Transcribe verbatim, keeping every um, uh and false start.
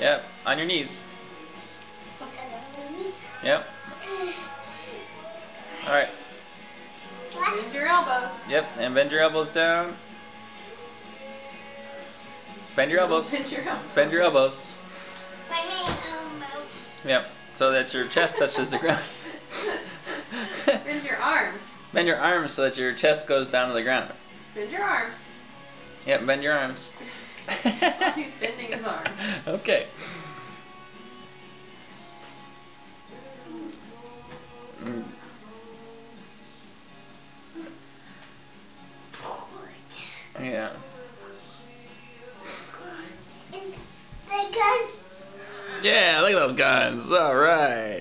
Yep, on your knees. Knees. Yep. Alright. Bend your elbows. Yep, and bend your elbows down. Bend your elbows. Bend your elbows. Bend your elbows. Bend my elbows. Yep, so that your chest touches the ground. Bend your arms. Bend your arms so that your chest goes down to the ground. Bend your arms. Yep, bend your arms. He's bending his arms. Okay. Mm. Yeah. And the guns. Yeah, look at those guns. All right.